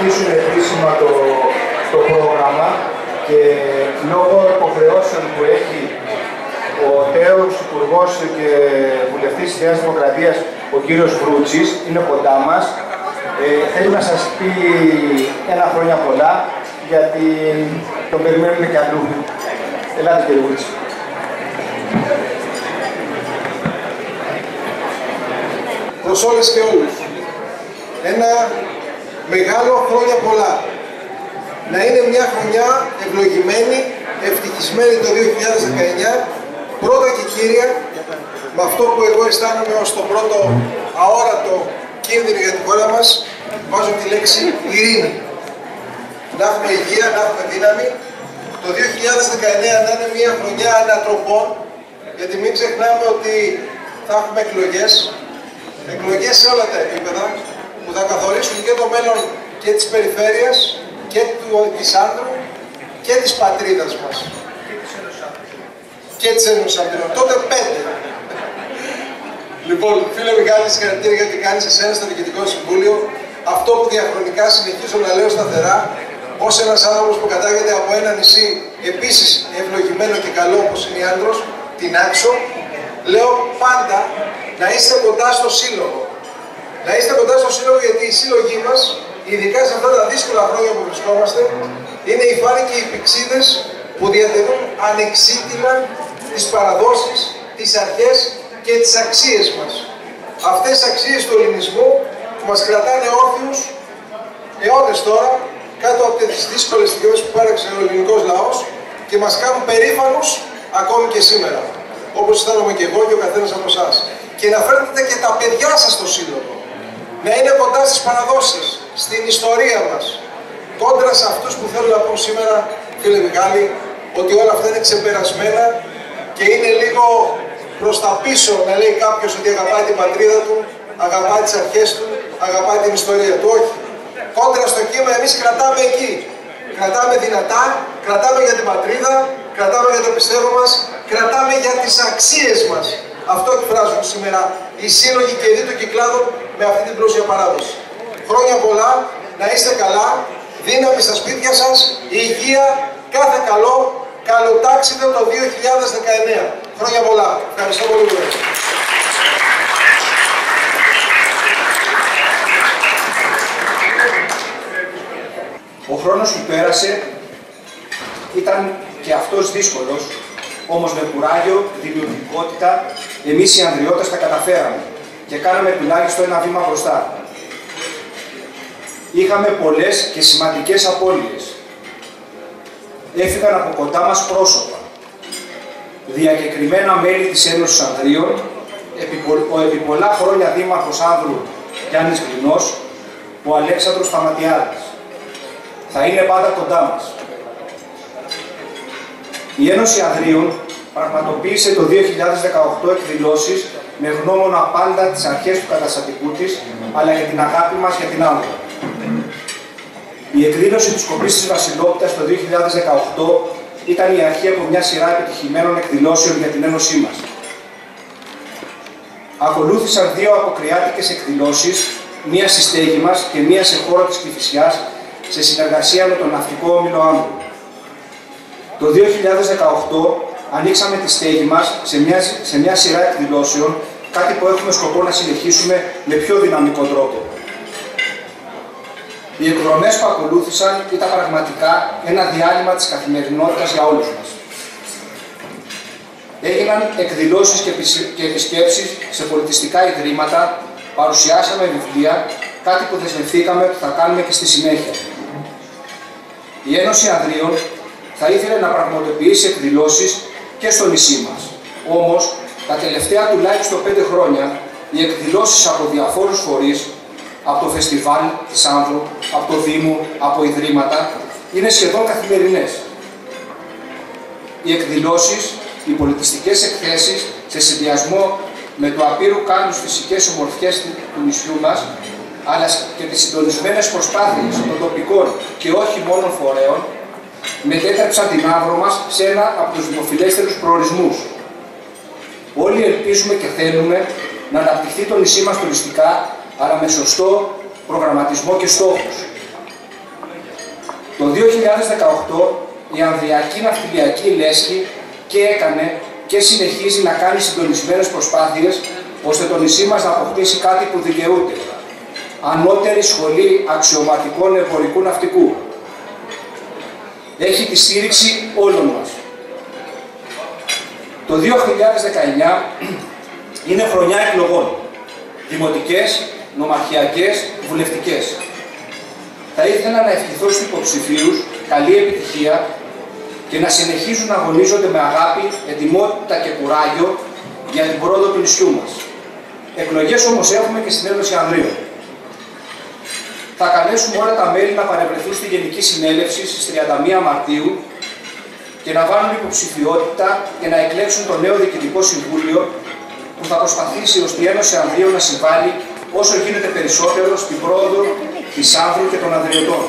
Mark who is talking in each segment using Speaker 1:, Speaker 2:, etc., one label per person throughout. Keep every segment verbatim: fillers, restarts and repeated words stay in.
Speaker 1: αρχίσουν επίσημα το, το πρόγραμμα και λόγω υποχρεώσεων που έχει ο τέος Υπουργός και Βουλευτής της Νέας Δημοκρατίας, ο κύριος Βρούτσης, είναι κοντά μας. Ε, θέλει να σας πει ένα χρόνια πολλά, γιατί τον περιμένουμε και αλλού. Ελάτε κύριε Βρούτση.
Speaker 2: Προς όλες και όλους, ένα μεγάλο χρόνια πολλά. Να είναι μια χρονιά ευλογημένη, ευτυχισμένη το δύο χιλιάδες δεκαεννιά, πρώτα και κύρια, με αυτό που εγώ αισθάνομαι ως το πρώτο αόρατο κίνδυνο για την χώρα μας, βάζω τη λέξη ειρήνη. Να έχουμε υγεία, να έχουμε δύναμη. Το δύο χιλιάδες δεκαεννιά να είναι μια χρονιά ανατροπών, γιατί μην ξεχνάμε ότι θα έχουμε εκλογές, εκλογές σε όλα τα επίπεδα, που θα καθορίσουν και το μέλλον και της περιφέρειας, και του, της Άνδρου, και της πατρίδας μας. Και της Ένωσης Ανδρών. Τότε πέντε. Λοιπόν, φίλε Μιχάλη, συγχαρητήρια γιατί κάνεις εσένα στο Διοικητικό Συμβούλιο αυτό που διαχρονικά συνεχίζω να λέω σταθερά, ως ένας άνθρωπος που κατάγεται από ένα νησί επίσης ευλογημένο και καλό όπως είναι η Άνδρος, την Άξο, λέω πάντα να είστε κοντά στο σύλλογο. Να είστε κοντά στο σύλλογο γιατί οι σύλλογοι μας, ειδικά σε αυτά τα δύσκολα χρόνια που βρισκόμαστε, είναι οι φάροι και οι πηξίδες που διατηρούν ανεξίτηλα τις παραδόσεις, τις αρχές και τις αξίες μας. Αυτές τις αξίες του ελληνισμού που μας κρατάνε όρθιους αιώνες τώρα, κάτω από τις δύσκολες στιγμές που πέραξε ο ελληνικός λαός και μας κάνουν περήφανους ακόμη και σήμερα. Όπως αισθάνομαι και εγώ και ο καθένας από εσάς. Και να φέρνετε και τα παιδιά σας στο σύλλογο. Να είναι κοντά στις παραδόσεις, στην ιστορία μας. Κόντρα σε αυτούς που θέλουν να πούν σήμερα, φίλε Μιχάλη, ότι όλα αυτά είναι ξεπερασμένα και είναι λίγο προς τα πίσω να λέει κάποιος ότι αγαπάει την πατρίδα του, αγαπάει τις αρχές του, αγαπάει την ιστορία του. Όχι. Κόντρα στο κύμα εμείς κρατάμε εκεί. Κρατάμε δυνατά, κρατάμε για την πατρίδα, κρατάμε για το πιστεύω μας, κρατάμε για τις αξίες μας. Αυτό εκφράζουν σήμερα οι σύλλογοι και οι δι των κυκλάδων με αυτή την πλούσια παράδοση. Χρόνια πολλά, να είστε καλά, δύναμη στα σπίτια σας, υγεία, κάθε καλό, καλοτάξιδο το δύο χιλιάδες δεκαεννιά. Χρόνια πολλά. Ευχαριστώ πολύ.
Speaker 1: Ο χρόνος που πέρασε ήταν και αυτός δύσκολος, όμως με κουράγιο, δημιουργικότητα, εμείς οι Ανδριώτες τα καταφέραμε και κάναμε τουλάχιστον ένα βήμα μπροστά. Είχαμε πολλές και σημαντικές απώλειες. Έφυγαν από κοντά μας πρόσωπα, διακεκριμένα μέλη της Ένωσης Ανδρίων, ο επί πολλά χρόνια δήμαρχος Άνδρου Γιάννης Γρινός, ο Αλέξανδρος Σταματιάδης. Θα είναι πάντα κοντά μας. Η Ένωση Ανδρίων πραγματοποίησε το δύο χιλιάδες δεκαοκτώ εκδηλώσεις με γνώμονα πάντα τις αρχές του καταστατικού της, αλλά και την αγάπη μας για την Άνδρο. Η εκδήλωση της Κοπής της Βασιλόπιτας το δύο χιλιάδες δεκαοκτώ ήταν η αρχή από μια σειρά επιτυχημένων εκδηλώσεων για την Ένωσή μας. Ακολούθησαν δύο αποκριάτικες εκδηλώσεις, μία στη στέγη μας και μία σε χώρο της Κηφισιάς, σε συνεργασία με τον Ναυτικό Όμιλο Άνδρου. Το δύο χιλιάδες δεκαοκτώ ανοίξαμε τη στέγη μας σε μια, σε μια σειρά εκδηλώσεων, κάτι που έχουμε σκοπό να συνεχίσουμε με πιο δυναμικό τρόπο. Οι εκδρομές που ακολούθησαν ήταν πραγματικά ένα διάλειμμα της καθημερινότητας για όλους μας. Έγιναν εκδηλώσεις και επισκέψεις σε πολιτιστικά ιδρύματα, παρουσιάσαμε βιβλία, κάτι που δεσμευθήκαμε ότι θα κάνουμε και στη συνέχεια. Η Ένωση Ανδρίων θα ήθελε να πραγματοποιήσει εκδηλώσεις και στο νησί μας. Όμως, τα τελευταία τουλάχιστον πέντε χρόνια, οι εκδηλώσεις από διαφόρους φορείς, από το φεστιβάλ της Άνδρου, από το Δήμο, από ιδρύματα, είναι σχεδόν καθημερινές. Οι εκδηλώσεις, οι πολιτιστικές εκθέσεις, σε συνδυασμό με το απείρου κάνους φυσικές ομορφιές του νησιού μας, αλλά και τις συντονισμένες προσπάθειες των τοπικών και όχι μόνο φορέων, μετέτρεψαν την Άνδρο μας σε ένα από τους δημοφιλέστερους προορισμούς. Όλοι ελπίζουμε και θέλουμε να αναπτυχθεί το νησί μας τουριστικά, αλλά με σωστό προγραμματισμό και στόχους. δύο χιλιάδες δεκαοκτώ η Ανδριακή Ναυτιλιακή Λέσχη και έκανε και συνεχίζει να κάνει συντονισμένες προσπάθειες ώστε το νησί μας να αποκτήσει κάτι που δικαιούται. Ανώτερη Σχολή Αξιωματικών Εμπορικού Ναυτικού. Έχει τη στήριξη όλων μας. Το δύο χιλιάδες δεκαεννιά είναι χρονιά εκλογών. Δημοτικές, νομαρχιακές, βουλευτικές. Θα ήθελα να ευχηθώ στους υποψηφίους καλή επιτυχία και να συνεχίζουν να αγωνίζονται με αγάπη, ετοιμότητα και κουράγιο για την πρόοδο του νησιού μας. Εκλογές όμως έχουμε και στην Ένωση Ανδρίων. Θα καλέσουμε όλα τα μέλη να παρευρεθούν στη Γενική Συνέλευση στις τριάντα μία Μαρτίου και να βάλουν υποψηφιότητα και να εκλέξουν το νέο Διοικητικό Συμβούλιο που θα προσπαθήσει ώστε η Ένωση Ανδρίων να συμβάλλει όσο γίνεται περισσότερο στην πρόοδο της Άνδρου και των Ανδριωτών.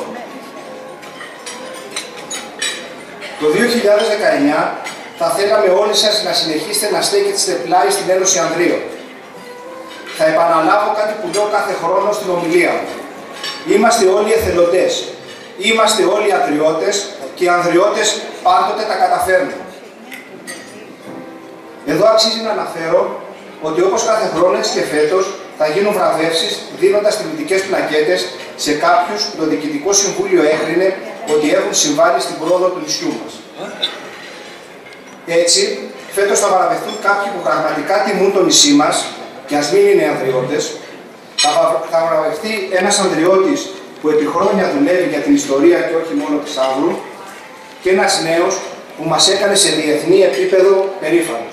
Speaker 1: Το δύο χιλιάδες δεκαεννιά θα θέλαμε όλοι σας να συνεχίσετε να στέκεστε πλάι στην Ένωση Ανδρίων. Θα επαναλάβω κάτι που λέω κάθε χρόνο στην ομιλία μου. Είμαστε όλοι εθελοντές. Είμαστε όλοι ανδριώτες και οι ανδριώτες πάντοτε τα καταφέρνουν. Εδώ αξίζει να αναφέρω ότι όπως κάθε χρόνο έτσι και φέτος θα γίνουν βραβεύσεις δίνοντας τιμητικές πλακέτες σε κάποιους που το Διοικητικό Συμβούλιο έκρινε ότι έχουν συμβάλει στην πρόοδο του νησιού μας. Έτσι, φέτος θα βραβευτούν κάποιοι που πραγματικά τιμούν το νησί μας και ας μην είναι ανδριώτες. Θα βραβευτεί ένας ανδριώτης που επί χρόνια δουλεύει για την ιστορία και όχι μόνο της Άνδρου και ένας νέος που μας έκανε σε διεθνή επίπεδο περήφανος.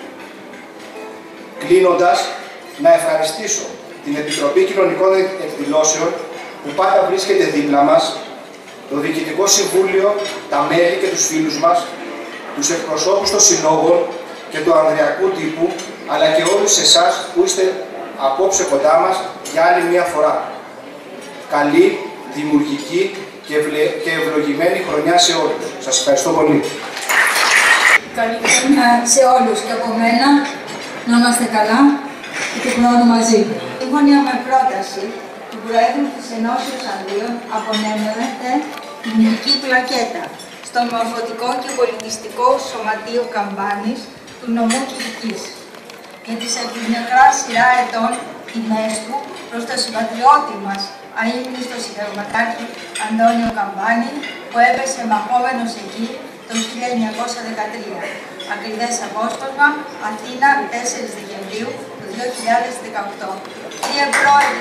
Speaker 1: Κλείνοντας, να ευχαριστήσω την Επιτροπή Κοινωνικών Εκδηλώσεων που πάντα βρίσκεται δίπλα μας, το Διοικητικό Συμβούλιο, τα μέλη και τους φίλους μας, τους εκπροσώπους των συλλόγων και του ανδριακού τύπου, αλλά και όλους εσάς που είστε απόψε κοντά μας για άλλη μια φορά. Καλή, δημιουργική και, ευλε... και ευλογημένη χρονιά σε όλους. Σας ευχαριστώ πολύ.
Speaker 3: Καλή χρονιά σε όλους και από μένα, να είμαστε καλά και του χρόνου μαζί. Συμφωνία με πρόταση του Προέδρου της Ενώσεως Ανδρίων απονέμεται τιμητική πλακέτα στο Μορφωτικό και Πολιτιστικό Σωματείο Καμπάνης του νομού Κηδικής για τις από μικρά σειρά ετών τιμές του προς το συμπατριώτη μας αείμνηστο συνταγματάρχη Αντώνιο Καμπάνη που έπεσε μαχόμενος εκεί το χίλια εννιακόσια δεκατρία. Ακριβές απόσπασμα, Αθήνα, τέσσερις Δεκεμβρίου του δύο χιλιάδες δεκαοκτώ. Κύριε Πρόεδρε,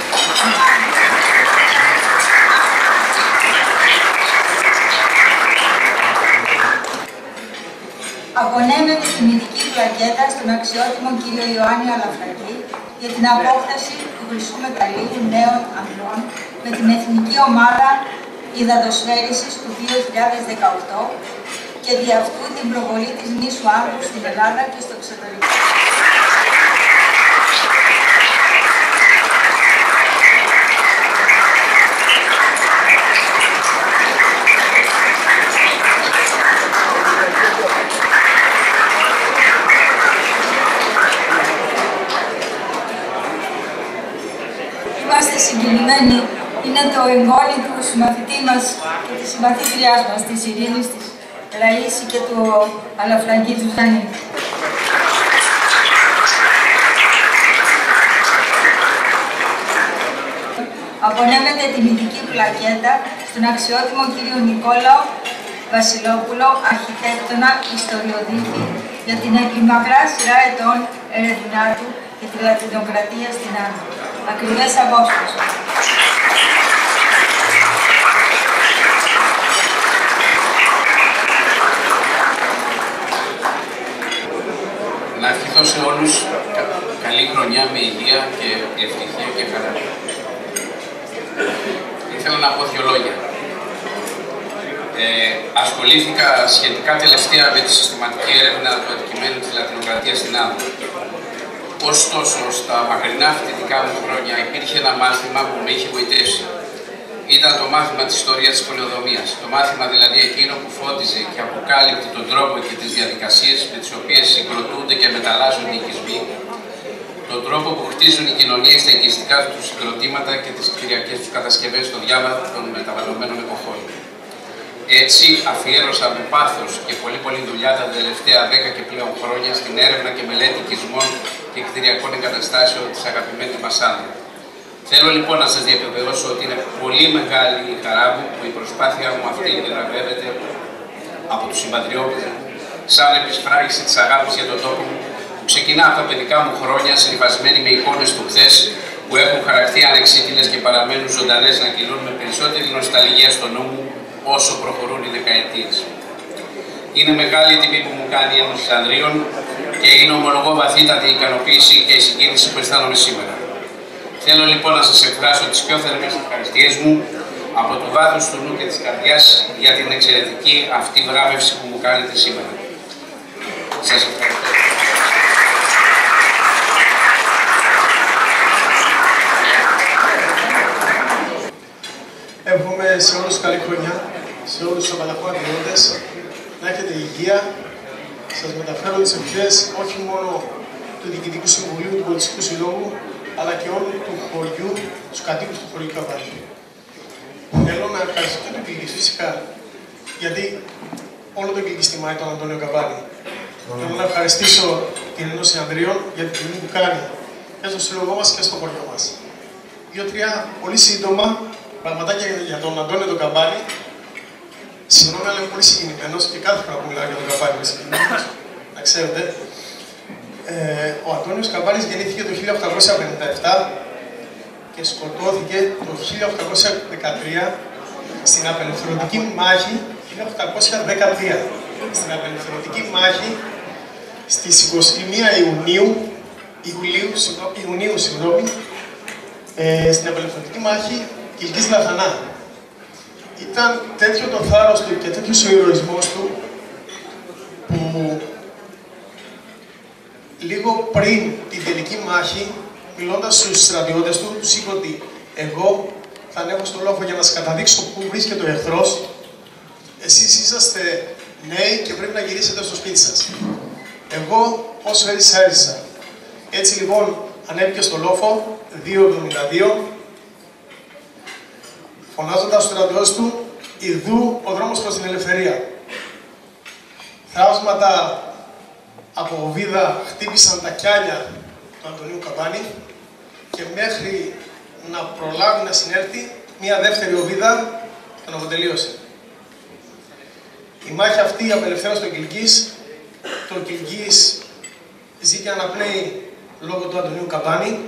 Speaker 3: απονέμεται τιμητική πλακέτα στον αξιότιμο κύριο Ιωάννη Αλαφρακή για την απόκταση του χρυσού μεταλλίου νέων ανδρών με την εθνική ομάδα υδατοσφαίρισης του δύο χιλιάδες δεκαοκτώ και δι' αυτού την προβολή της νήσου Άνδρου στην Ελλάδα και στο εξωτερικό. Είμαστε συγκινημένοι. Είναι το εγγόνι του συμμαθητή μας και της συμμαθήτριάς μας, της Ειρήνης, της Ραΐση και του Αλαφραγκή του Ζανή. Απονέμεται τιμητική πλακέτα στον αξιότιμο κύριο Νικόλαο Βασιλόπουλο, αρχιτέκτονα, ιστοριοδίτη, για την επιμακρά σειρά ετών έρευνά του για τη λατινοκρατία στην Άνδρο. Ακριβές απόσπασμα.
Speaker 4: Να ευχηθώ σε όλους καλή χρονιά με υγεία και ευτυχία και χαρά. Ήθελα να πω δύο λόγια. Ε, ασχολήθηκα σχετικά τελευταία με τη συστηματική έρευνα του αντικειμένου της λατινοκρατίας στην Άνδρο. Ωστόσο, στα μακρινά φοιτητικά μου χρόνια υπήρχε ένα μάθημα που με είχε βοηθήσει. Ήταν το μάθημα της ιστορίας της πολεοδομίας. Το μάθημα δηλαδή εκείνο που φώτιζε και αποκάλυπτε τον τρόπο και τις διαδικασίες με τις οποίες συγκροτούνται και μεταλλάζουν οι οικισμοί, τον τρόπο που χτίζουν οι κοινωνίες τα οικιστικά τους συγκροτήματα και τις κτηριακές τους κατασκευές στο διάβα των μεταβαλλομένων εποχών. Έτσι, αφιέρωσα με πάθος και πολύ πολύ δουλειά τα τελευταία δέκα και πλέον χρόνια στην έρευνα και μελέτη οικισμών και κτηριακών εγκαταστάσεων της αγαπημένης μας Άνδρου. Θέλω λοιπόν να σας διαβεβαιώσω ότι είναι πολύ μεγάλη η χαρά μου που η προσπάθεια μου αυτή επιβραβεύεται από τους συμπατριώτες μου σαν επισφράγιση της αγάπης για τον τόπο μου που ξεκινά από τα παιδικά μου χρόνια συμβασμένη με εικόνες του χθες που έχουν χαρακτεί ανεξίτηλες και παραμένουν ζωντανές να κυλούν με περισσότερη νοσταλγία στο νου μου όσο προχωρούν οι δεκαετίες. Είναι μεγάλη η τιμή που μου κάνει η Ένωση Ανδρίων και είναι ομολογώ βαθύτατη η ικανοποίηση και η συγκίνηση που αισθάνομαι σήμερα. Θέλω λοιπόν να σας εκφράσω τις πιο θερμές ευχαριστίες μου από το βάθος του νου και της καρδιάς για την εξαιρετική αυτή βράβευση που μου κάνετε σήμερα. Σας ευχαριστώ.
Speaker 2: Εύχομαι σε όλους καλή χρονιά, σε όλους τους απανταχώντες, να έχετε υγεία. Σας μεταφέρω τις ευχές όχι μόνο του Διοικητικού Συμβουλίου του Πολιτιστικού Συλλόγου, αλλά και όλου του χωριού, τους κατοίκους του χωριού Καμπάνη. Θέλω να ευχαριστήσω και τον Κιλκής φυσικά, γιατί όλο το Κιλκής τιμάει τον Αντώνιο Καμπάνη. Θέλω να ευχαριστήσω την Ένωση Ανδρίων για την τιμή που κάνει και στο σύλλογό μας και στο χωριό μας. Δύο-τρία πολύ σύντομα πραγματάκια για τον Αντώνιο τον Καμπάνη. Συγγνώμη, αλλά είμαι πολύ συγκινημένος και κάθε φορά που μιλάω για τον Καμπάνη είμαι συγκινημένος, να ξέρετε. Ε, ο Αντώνιος Καμπάνης γεννήθηκε το χίλια οκτακόσια πενήντα επτά και σκοτώθηκε το χίλια οκτακόσια δεκατρία στην απελευθερωτική μάχη χίλια οκτακόσια δεκατρία. Στην απελευθερωτική μάχη στις είκοσι μία Ιουνίου, Ιουλίου, Ιουνίου, συγγνώμη, ε, στην απελευθερωτική μάχη Κιλκής Λαθανά. Ήταν τέτοιο το θάρρος του και τέτοιος ο ηρωισμός του που λίγο πριν την τελική μάχη, μιλώντας στους στρατιώτες του, τους είπε ότι εγώ θα ανέβω στο λόφο για να σας καταδείξω πού βρίσκεται ο εχθρός. Εσείς είσαστε νέοι και πρέπει να γυρίσετε στο σπίτι σας. Εγώ όσο έζησα, έζησα. Έτσι λοιπόν ανέβηκε στο λόφο, δύο εβδομήντα δύο, φωνάζοντας στους στρατιώτες του, «Ιδού ο δρόμος προς την ελευθερία». Θαύσματα από οβίδα χτύπησαν τα κιάλια του Αντωνίου Καμπάνη και μέχρι να προλάβει να συνέλθει, μία δεύτερη οβίδα τον αποτελείωσε. Η μάχη αυτή απελευθέρωσε τον Κιλκής. Το Κιλκής ζει και αναπνέει λόγω του Αντωνίου Καμπάνη.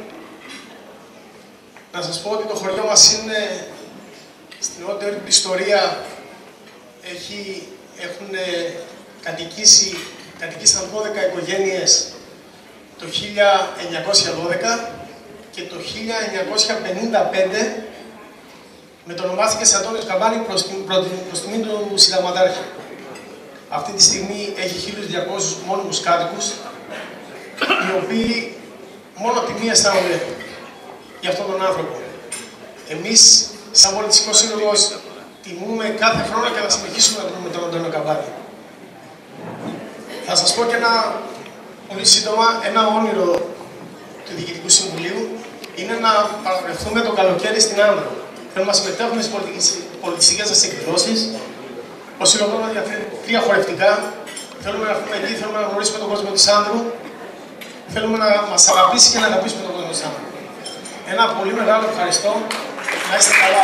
Speaker 2: Να σας πω ότι το χωριό μας είναι στην νεότερη ιστορία, έχει, έχουν κατοικήσει, κατοικήσαν δώδεκα οικογένειες το χίλια εννιακόσια δώδεκα και το χίλια εννιακόσια πενήντα πέντε μετονομάστηκε σε Αντώνιος Καμπάνη προς, προς τιμή του συνταγματάρχη. Αυτή τη στιγμή έχει χίλιους διακόσιους μόνιμους κάτοικους, οι οποίοι μόνο τιμή αισθάνονται για αυτόν τον άνθρωπο. Εμείς, σαν πολιτιστικός σύλλογος, τιμούμε κάθε χρόνο και θα συνεχίσουμε να τιμούμε τον Αντώνιο Καμπάνη. Θα σας πω και ένα πολύ σύντομα, ένα όνειρο του Διοικητικού Συμβουλίου είναι να παραβρεθούμε το καλοκαίρι στην Άνδρο. Θέλουμε να συμμετέχουμε στις πολιτιστικές μας εκδηλώσεις. Ο σύλλογος μας διαθέτει τρία χορευτικά. Θέλουμε να έρθουμε εκεί, θέλουμε να γνωρίσουμε τον κόσμο της Άνδρου. Θέλουμε να μας αγαπήσει και να αγαπήσουμε τον κόσμο της Άνδρου. Ένα πολύ μεγάλο ευχαριστώ. Να είστε καλά.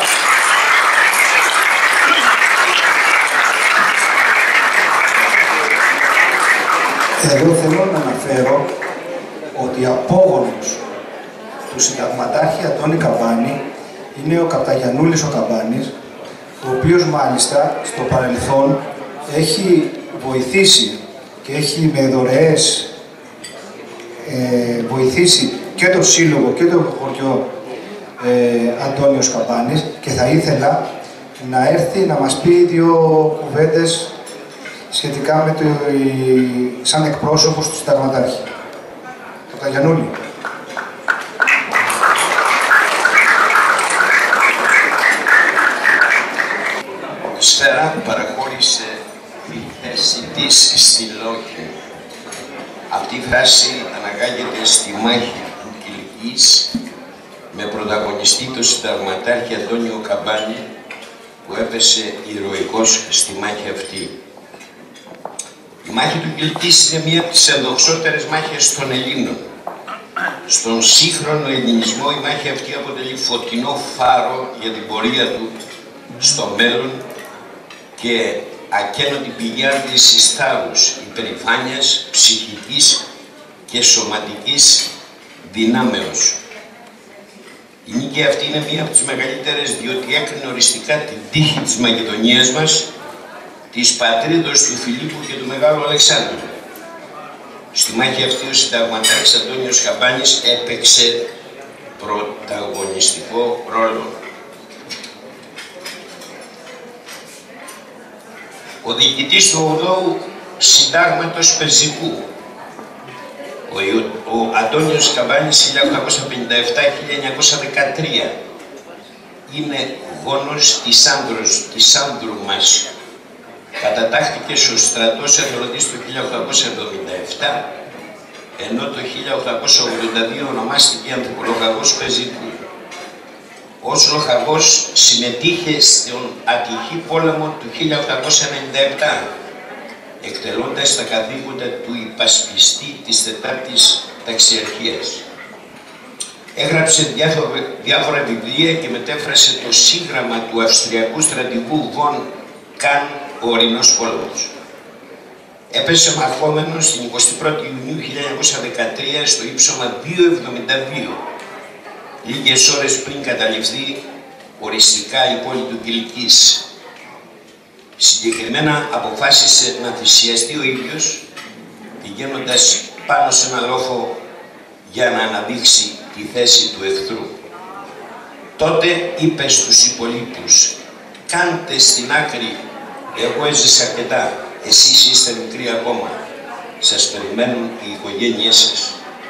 Speaker 1: Εδώ θέλω να αναφέρω ότι απόγονος του συνταγματάρχη Αντώνη Καμπάνη είναι ο Καπταγιαννούλης ο Καμπάνης, ο οποίος μάλιστα στο παρελθόν έχει βοηθήσει και έχει με δωρεές ε, βοηθήσει και το σύλλογο και το χωριό ε, Αντώνιος Καμπάνης και θα ήθελα να έρθει να μας πει δύο κουβέντες σχετικά με το, σαν εκπρόσωπος του συνταγματάρχη. Καπταγιαννούλη.
Speaker 5: Σφαίρα που παραχώρησε τη θέση της στη Λόγια. Αυτή η φράση αναγάγεται στη μάχη του Κιλκής με πρωταγωνιστή τον συνταγματάρχη Αντώνιο Καμπάνη που έπεσε ηρωικός στη μάχη αυτή. Η μάχη του Κιλκής είναι μία από τις ενδοξότερες μάχες των Ελλήνων. Στον σύγχρονο ελληνισμό η μάχη αυτή αποτελεί φωτεινό φάρο για την πορεία του στο μέλλον και ακένωτη πηγή άντλησης θάρρους, υπερηφάνειας, ψυχικής και σωματικής δυνάμεως. Η νίκη αυτή είναι μία από τις μεγαλύτερες, διότι έκρινε οριστικά την τύχη της Μακεδονίας μας, της πατρίδος του Φιλίππου και του Μεγάλου Αλεξάνδρου. Στη μάχη αυτή ο συνταγματάρχης Αντώνιος Καμπάνης έπαιξε πρωταγωνιστικό ρόλο. Ο διοικητής του ογδόου Συντάγματος Περσικού, ο, ο Αντώνιος Καμπάνης χίλια οκτακόσια πενήντα επτά με χίλια εννιακόσια δεκατρία, είναι γόνος της Άνδρος, της Άνδρου μας. Κατατάχθηκε στο στρατός εθελοντής το χίλια οκτακόσια εβδομήντα επτά, ενώ το χίλια οκτακόσια ογδόντα δύο ονομάστηκε Ανθιπολογαγός Περσικού. Ως λοχαγός συμμετείχε στον ατυχή πόλεμο του χίλια οκτακόσια ενενήντα επτά, εκτελώντας τα καθήκοντα του υπασπιστή της τετάρτης ταξιαρχίας. Έγραψε διάφορα βιβλία και μετέφρασε το σύγγραμμα του Αυστριακού στρατηγού Βον Καν, ο ορεινός πόλεμος. Έπεσε μαχόμενος την εικοστή πρώτη Ιουνίου χίλια εννιακόσια δεκατρία στο ύψωμα δύο εβδομήντα δύο, λίγες ώρες πριν καταληφθεί οριστικά η πόλη του Κιλκής. Συγκεκριμένα αποφάσισε να θυσιαστεί ο ίδιος, πηγαίνοντας πάνω σε ένα λόφο για να αναδείξει τη θέση του εχθρού. Τότε είπε στους υπολείπους: «Κάντε στην άκρη, εγώ έζησα αρκετά, εσείς είστε μικροί ακόμα, σας περιμένουν οι οικογένειές σας».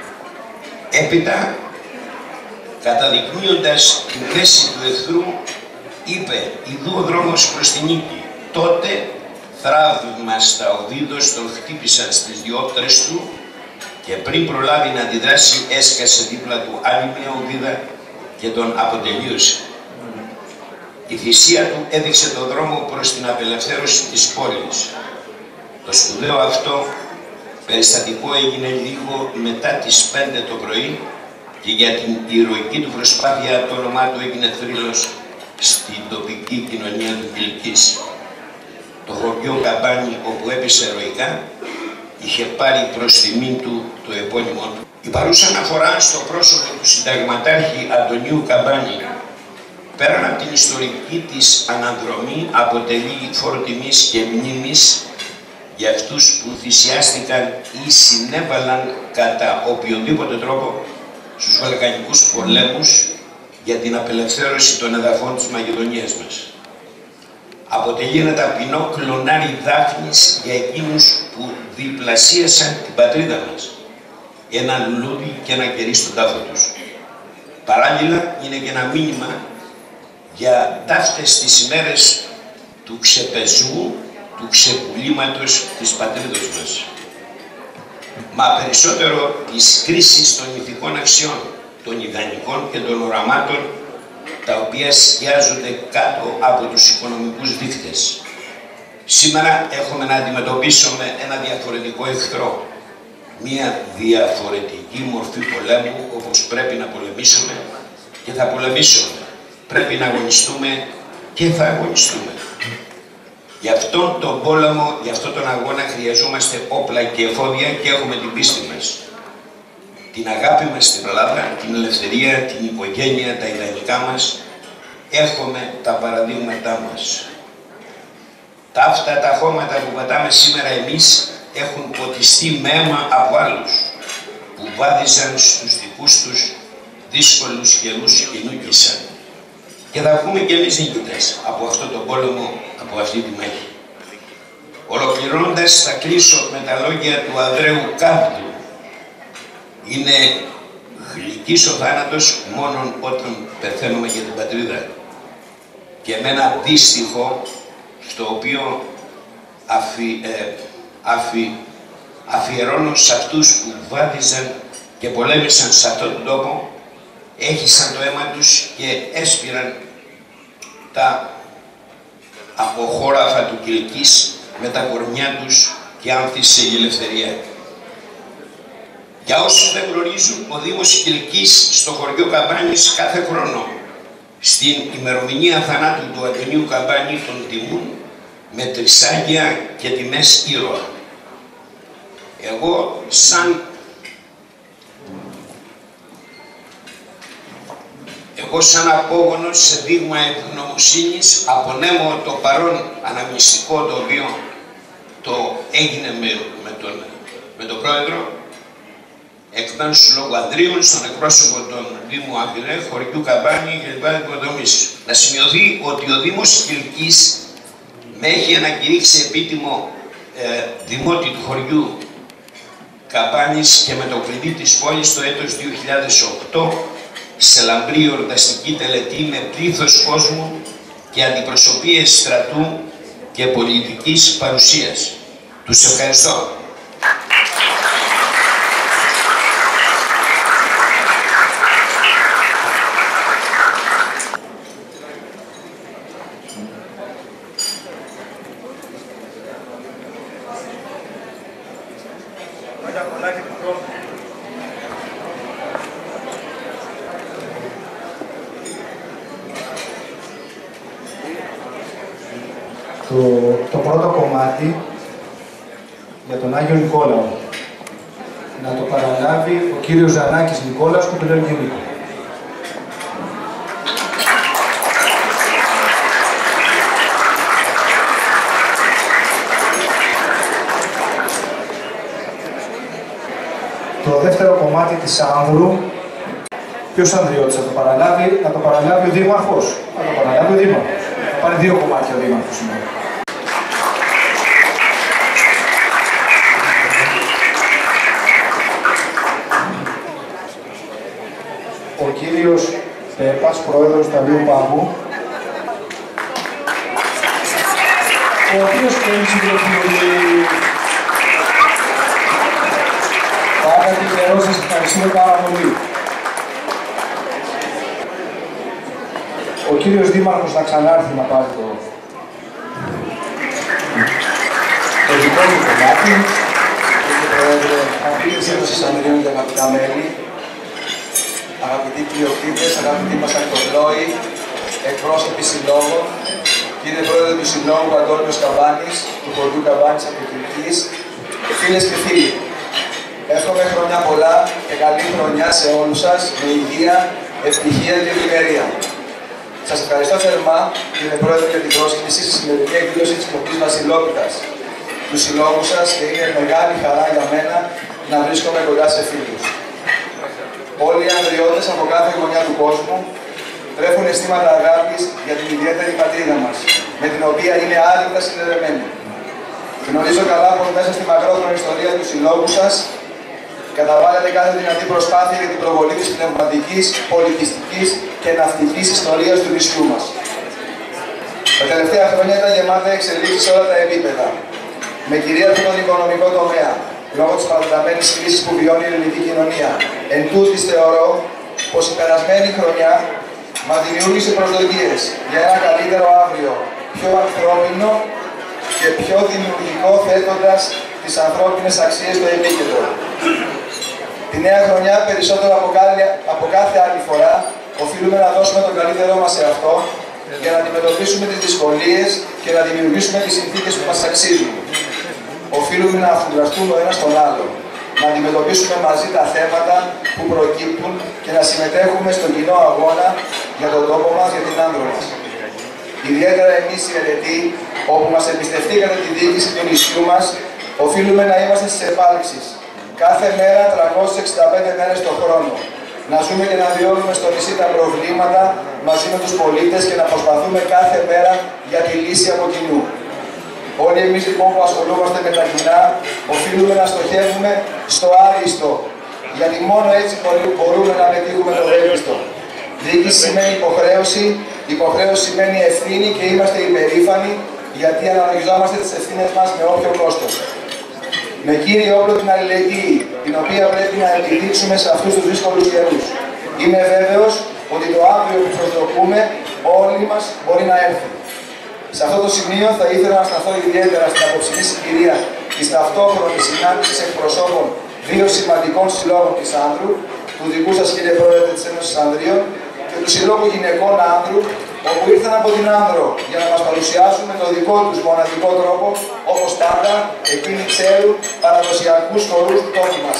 Speaker 5: Έπειτα, καταδεικνύοντας την θέση του εχθρού, είπε: «Ιδού ο δρόμος προς την νίκη». Τότε, θραύμαστα ο Δίδος τον χτύπησαν στις διόπτρες του και πριν προλάβει να αντιδράσει έσκασε δίπλα του άλλη μια οδύδα και τον αποτελείωσε. Η θυσία του έδειξε τον δρόμο προς την απελευθέρωση της πόλης. Το σπουδαίο αυτό περιστατικό έγινε λίγο μετά τις πέντε το πρωί και για την ηρωική του προσπάθεια το όνομά του έγινε θρύλος στην τοπική κοινωνία του Κιλκής. Το χωριό Καμπάνη, όπου έπεσε ηρωικά, είχε πάρει προς τιμήν του το επώνυμό του. Η παρούσα αναφορά στο πρόσωπο του συνταγματάρχη Αντωνίου Καμπάνη, πέραν από την ιστορική της αναδρομή, αποτελεί φόρο τιμής και μνήμης για αυτούς που θυσιάστηκαν ή συνέβαλαν κατά οποιοδήποτε τρόπο στους Βαλκανικούς πολέμους για την απελευθέρωση των εδαφών της Μακεδονίας μας. Αποτελεί ένα ταπεινό κλονάρι δάφνης για εκείνους που διπλασίασαν την πατρίδα μας, ένα λουλούδι και ένα κερί στον τάφο τους. Παράλληλα, είναι και ένα μήνυμα για ταύτες τις ημέρες του ξεπεζού, του ξεπουλήματος της πατρίδος μας. Μα περισσότερο της κρίσης των ηθικών αξιών, των ιδανικών και των οραμάτων, τα οποία σκιάζονται κάτω από τους οικονομικούς δείκτες. Σήμερα έχουμε να αντιμετωπίσουμε ένα διαφορετικό εχθρό, μία διαφορετική μορφή πολέμου, όπως πρέπει να πολεμήσουμε και θα πολεμήσουμε. Πρέπει να αγωνιστούμε και θα αγωνιστούμε. Για αυτόν τον πόλεμο, για αυτόν τον αγώνα χρειαζόμαστε όπλα και εφόδια και έχουμε την πίστη μας. Την αγάπη μας στην Ελλάδα, την ελευθερία, την οικογένεια, τα ιδανικά μας, έχουμε τα παραδείγματά μας. Τα αυτά τα χώματα που πατάμε σήμερα εμείς έχουν ποτιστεί με αίμα από άλλους που βάδιζαν στους δικούς τους δύσκολους καιρούς και νούκησαν. Και θα βγούμε κι εμείς νικητές από αυτόν τον πόλεμο, από αυτή τη μάχη. Ολοκληρώνοντας, θα κλείσω με τα λόγια του Ανδρέου Κάπτου. Είναι γλυκής ο θάνατος μόνον όταν πεθαίνουμε για την πατρίδα. Και με ένα δύστιχο, στο οποίο αφι, ε, αφι, αφιερώνω σε αυτούς που βάδιζαν και πολέμησαν σε αυτόν τον τόπο, έχισαν το αίμα τους και έσπηραν τα από χώραφα του Κιλκής με τα κορμιά τους και άνθησε η ελευθερία. Για όσους δεν γνωρίζουν, ο Δήμος Κιλκής στο χωριό Καμπάνης κάθε χρόνο στην ημερομηνία θανάτου του Αντωνίου Καμπάνη τον τιμούν με τρισάγια και τιμές ήρωα. Εγώ σαν Εγώ σαν απόγονος σε δείγμα ευγνωμοσύνης απονέμω το παρόν αναμνηστικό το οποίο το έγινε με, με, τον, με τον πρόεδρο εκ μέρους του Λόγου Ανδρίων στον εκπρόσωπο των Δήμου Αγγελέ, χωριού Καμπάνη και λοιπά οικοδομής. Να σημειωθεί ότι ο Δήμος Κιλκής με έχει ανακηρύξει επίτιμο ε, δημότη του χωριού Καμπάνης και με το κλειδί της πόλης το έτος δύο χιλιάδες οκτώ σε λαμπρή εορταστική τελετή με πλήθος κόσμου και αντιπροσωπείες στρατού και πολιτικής παρουσίας. Τους ευχαριστώ.
Speaker 1: Το, το πρώτο κομμάτι για τον Άγιο Νικόλαο. Να το παραλάβει ο κύριος Ζανάκης Νικόλαος και τον Άγιο Νίκο. Το δεύτερο κομμάτι της Άνδρου, ποιος Ανδριώτης θα το παραλάβει? Να το παραλάβει ο Δήμαρχος. Να το παραλάβει ο Δήμαρχος. Θα πάρει δύο κομμάτια ο Δήμαρχος σήμερα. Ο κύριος Πέπας, πρόεδρος του Αγίου Πάγου, ο οποίος παίρνει συγκροτημένη. Πάρα και καιρό, σας ευχαριστούμε πάρα πολύ. Ο κύριος Δήμαρχος θα ξανάρθει να πάρει το, το δικό του κομμάτι.
Speaker 2: Κύριε Πρόεδρε, αγαπητοί σύντροφοι Ανδρίων και αγαπητά μέλη, αγαπητοί πλειοκτήτες, αγαπητοί μας ακτοπλόοι, εκπρόσωποι συλλόγων, κύριε Πρόεδρε του Συλλόγου Αντώνιος Καμπάνης, του χωριού Καμπάνης Αποκριτικής, φίλες και φίλοι, εύχομαι χρονιά πολλά και καλή χρονιά σε όλους σας με υγεία, ευτυχία και ευημερία. Σας ευχαριστώ θερμά, κύριε Πρόεδρε, για την πρόσκληση στη σημερινή εκδήλωση της Κοπής Βασιλόπιτας του Συλλόγου σας και είναι μεγάλη χαρά για μένα να βρίσκομαι κοντά σε φίλους. Όλοι οι ανδριώτες από κάθε γωνιά του κόσμου τρέφουν αισθήματα αγάπης για την ιδιαίτερη πατρίδα μας, με την οποία είναι άρρηκτα συνδεδεμένοι. Γνωρίζω καλά πως μέσα στη μακρόχρονη ιστορία του Συλλόγου σας καταβάλλετε κάθε δυνατή προσπάθεια για την προβολή της πνευματικής, πολιτιστικής και ναυτικής ιστορίας του νησιού μας. Τα τελευταία χρόνια ήταν γεμάτα εξελίξεις σε όλα τα επίπεδα, με κυρίαρχο τον οικονομικό τομέα, λόγω της παρατεταμένης κρίσης που βιώνει η ελληνική κοινωνία. Εν τούτης θεωρώ πως η περασμένη χρονιά μας δημιούργησε προσδοκίες για ένα καλύτερο αύριο, πιο ανθρώπινο και πιο δημιουργικό, θέτοντας τις ανθρώπινες αξίες στο επίκεντρο. Τη νέα χρονιά, περισσότερο από, από κάθε άλλη φορά, οφείλουμε να δώσουμε τον καλύτερό μας σε αυτό για να αντιμετωπίσουμε τις δυσκολίες και να δημιουργήσουμε τις συνθήκες που μας αξίζουν. Οφείλουμε να αφουγκραστούμε ο ένας τον άλλο, να αντιμετωπίσουμε μαζί τα θέματα που προκύπτουν και να συμμετέχουμε στον κοινό αγώνα για τον τόπο μας, για την άνδρο μας. Ιδιαίτερα εμείς οι αιρετοί, όπου μας εμπιστευτήκατε τη διοίκηση του νησιού μας, οφείλουμε να είμαστε στις επάλξεις. Κάθε μέρα, τριακόσιες εξήντα πέντε μέρες το χρόνο. Να ζούμε και να βιώνουμε στο νησί τα προβλήματα μαζί με τους πολίτες και να προσπαθούμε κάθε μέρα για τη λύση από κοινού. Όλοι εμείς λοιπόν που ασχολούμαστε με τα κοινά, οφείλουμε να στοχεύουμε στο άριστο, γιατί μόνο έτσι μπορούμε να πετύχουμε το βέλτιστο. Διοίκηση σημαίνει υποχρέωση, υποχρέωση σημαίνει ευθύνη και είμαστε υπερήφανοι γιατί αναλογιζόμαστε τις ευθύνες μας με όποιο κόστος. Με κύριο όπλο την αλληλεγγύη, την οποία πρέπει να επιδείξουμε σε αυτούς τους δύσκολους καιρούς. Είμαι βέβαιος ότι το αύριο που προσδοκούμε όλοι μας μπορεί να έρθει.
Speaker 1: Σε αυτό το σημείο θα ήθελα να σταθώ ιδιαίτερα στην απόψινή συγκυρία της ταυτόχρονης συνάντησης εκπροσώπων δύο σημαντικών συλλόγων της Άνδρου, του δικού σας κύριε Πρόεδρε της Ένωσης Ανδρίων και του Συλλόγου Γυναικών Άνδρου, όπου ήρθαν από την Άνδρο για να μας παρουσιάσουν με τον δικό τους μοναδικό τρόπο, όπως πάντα, εκείνοι ξέρουν παραδοσιακούς χορούς του τόπου μας.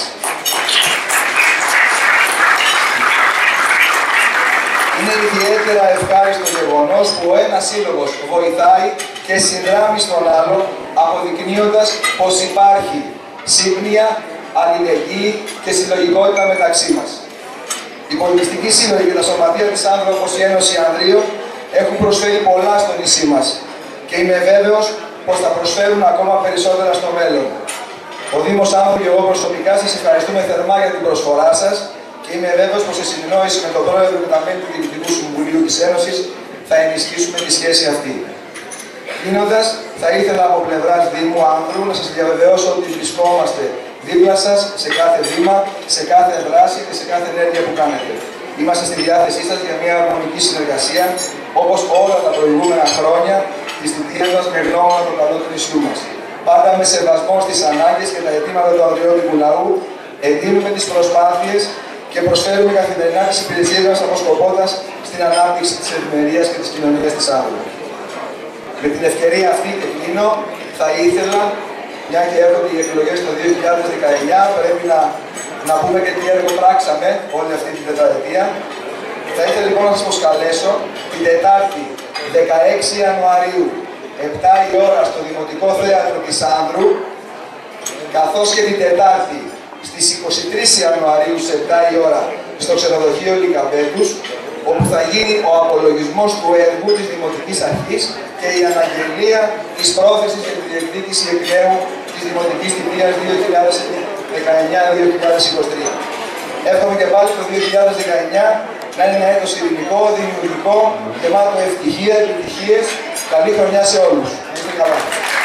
Speaker 1: Είναι ιδιαίτερα ευχάριστο γεγονός που ο ένας σύλλογος βοηθάει και συνδράμει στον άλλο, αποδεικνύοντας πως υπάρχει σύμπνοια, αλληλεγγύη και συλλογικότητα μεταξύ μας. Οι πολιτιστικοί σύλλογοι και τα σωματεία της Άνδρου, όπως η Ένωση Ανδρίων, έχουν προσφέρει πολλά στο νησί μας και είμαι βέβαιος πως θα προσφέρουν ακόμα περισσότερα στο μέλλον. Ο Δήμος Άνδρου και εγώ προσωπικά σας ευχαριστούμε θερμά για την προσφορά σας και είμαι βέβαιος πως σε συνεννόηση με τον Πρόεδρο και τα μέλη του Διοικητικού Συμβουλίου της Ένωσης θα ενισχύσουμε τη σχέση αυτή. Κλείνοντας, θα ήθελα από πλευράς Δήμου Άνδρου να σας διαβεβαιώσω ότι βρισκόμαστε δίπλα σας σε κάθε βήμα, σε κάθε δράση και σε κάθε ενέργεια που κάνετε. Είμαστε στη διάθεσή σας για μια αρμονική συνεργασία, όπως όλα τα προηγούμενα χρόνια της θητείας μας με γνώμονα το καλό του νησιού μας. Πάντα με σεβασμό στις ανάγκες και τα αιτήματα του ανδριώτικου λαού, εντείνουμε τις προσπάθειες και προσφέρουμε καθημερινά τις υπηρεσίες μας αποσκοπώντας στην ανάπτυξη της ευημερίας και της κοινωνίας της Άνδρου. Με την ευκαιρία αυτή και κλείνω, θα ήθελα, μια και έρχονται οι εκλογές το δύο χιλιάδες δεκαεννιά, πρέπει να, να πούμε και τι έργο πράξαμε όλη αυτή την τετραετία. Θα ήθελα λοιπόν να σας προσκαλέσω την Τετάρτη δεκαέξι Ιανουαρίου, επτά η ώρα στο Δημοτικό Θέατρο της Άνδρου, καθώς και την Τετάρτη στις είκοσι τρεις Ιανουαρίου στις επτά η ώρα στο ξενοδοχείο Λυκαμπέτους, όπου θα γίνει ο απολογισμός του έργου της Δημοτικής Αρχής και η αναγγελία της πρόθεσης για τη διεκδίκηση εκ νέου της Δημοτικής Θητείας δύο χιλιάδες δεκαεννιά με δύο χιλιάδες είκοσι τρία. Εύχομαι και πάλι το δύο χιλιάδες δεκαεννιά να είναι ένα έτος ειρηνικό, δημιουργικό, γεμάτο ευτυχία, επιτυχίες. Καλή χρονιά σε όλους. Να είστε καλά.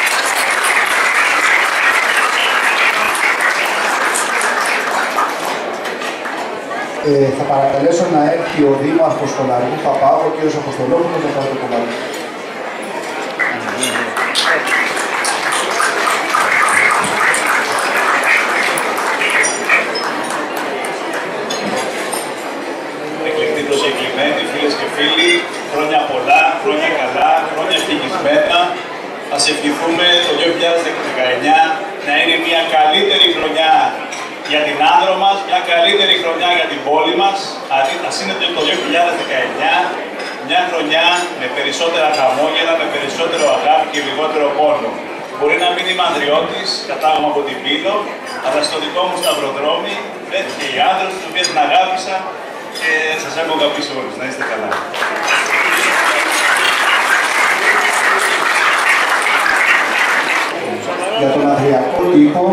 Speaker 6: Ε, θα παρακαλέσω να έρθει ο Δήμαρχος Σχολαριού Παπάου, ο κ. Αποστολόπουλος, για το κομμάτι.
Speaker 7: Εκλεκτοί προσεκλημένοι, φίλες και φίλοι, χρόνια πολλά, χρόνια καλά, χρόνια ευτυχισμένα. Ας ευχηθούμε το δύο χιλιάδες δεκαεννιά να είναι μια καλύτερη χρονιά για την Άνδρο μας, μια καλύτερη χρονιά για την πόλη μας. Ας είναι το δύο χιλιάδες δεκαεννιά μια χρονιά με περισσότερα χαμόγελα, με περισσότερο αγάπη και λιγότερο πόνο. Μπορεί να μην είμαι ανδριώτης, κατάγομαι από την Πύλο, αλλά στο δικό μου σταυροδρόμι βρέθηκε η Άνδρος, την οποία την αγάπησα και σας έχω αγαπήσει όλους. Να είστε καλά.
Speaker 6: Για τον Ανδριακό τύπο,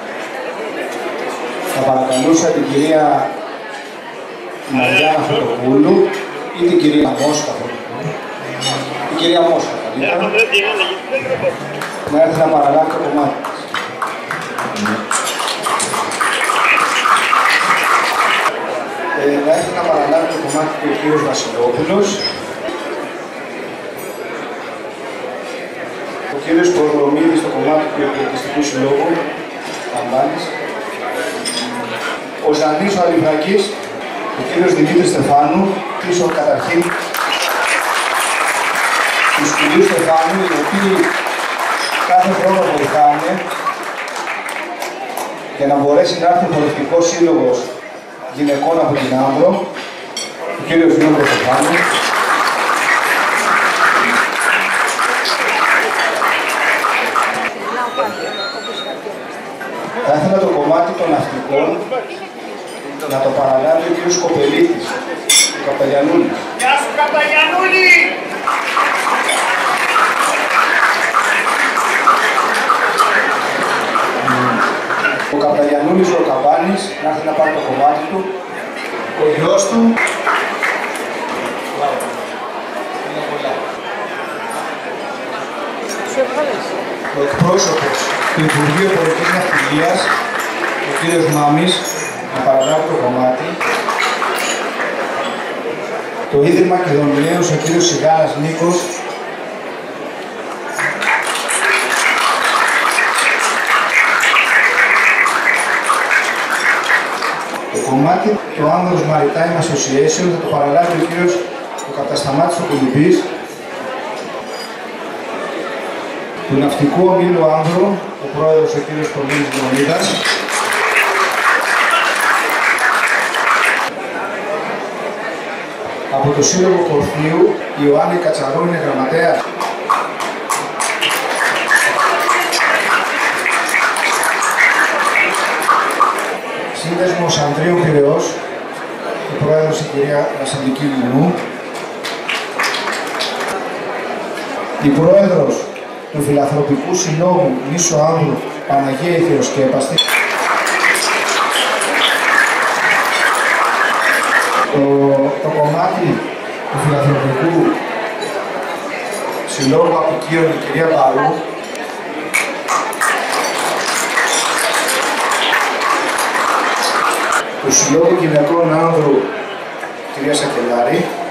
Speaker 6: θα παρακαλούσα την κυρία Μαριάννα Φωτοπούλου ή την κυρία Μόσχα Φωτοπούλου. Την κυρία Μόσχα, καλύτερα, να έρθει να παραλάβει το κομμάτι της. Ε, να έρθει να παραλάβει το κομμάτι του ο κύριος Βασιλόπουλος. Ο κύριος Κορδομίδης στο κομμάτι του Πολιτιστικού Συλλόγου Καμπάνης. Ο Ζανής ο Αλιβρακής, ο κύριος Δημήτρης Στεφάνου, πίσω καταρχήν του Σκουλίου Στεφάνου, οι οποίοι κάθε χρόνο βοηθάνε για να μπορέσει να έρθει ο Χορευτικός Σύλλογος Γυναικών από την Άνδρο, ο κύριος Γιώργος Στεφάνου. Θα ήθελα το κομμάτι των ναυτικών να το παραλάβει ο κύριος Κοπελίτης, ο Καπελιανούλης.
Speaker 7: Γεια σου Καπελιανούλη!
Speaker 6: Ο Καπελιανούλης ο Καμπάνης να έρθει να πάρει το κομμάτι του. Ο γιος του. Ο εκπρόσωπος του Υπουργείου Πολιτικής Ναυτιλίας, ο κύριος Μάμης, να παραλάβει το κομμάτι. Το Ίδρυμα Μακεδονιαίος, ο κύριος Σιγάρας Νίκος, κομμάτι του Άνδρος Maritime Association θα το παραλάβει ο κύριος ο Κατασταμάτης ο Κολυμπής, του Ναυτικού Ομίλου Άνδρου, ο πρόεδρος ο κύριος Πολύμης Λεωνίδας, από το Σύλλογο Κορφίου, η Ιωάννη Κατσαρού είναι γραμματέας. Σύνδεσμος Ανδρείων Πειραιώς, η πρόεδρος η κυρία Βασιλική Λινού, η πρόεδρος του Φιλανθρωπικού Συλλόγου Νήσου Άνδρου Παναγία η Θεοσκέπαστη, το, το κομμάτι του Φιλανθρωπικού Συλλόγου Απικίων η κυρία Παρού, του Συλλόγου Γυναικών Άνδρου κυρία Σακελάρη,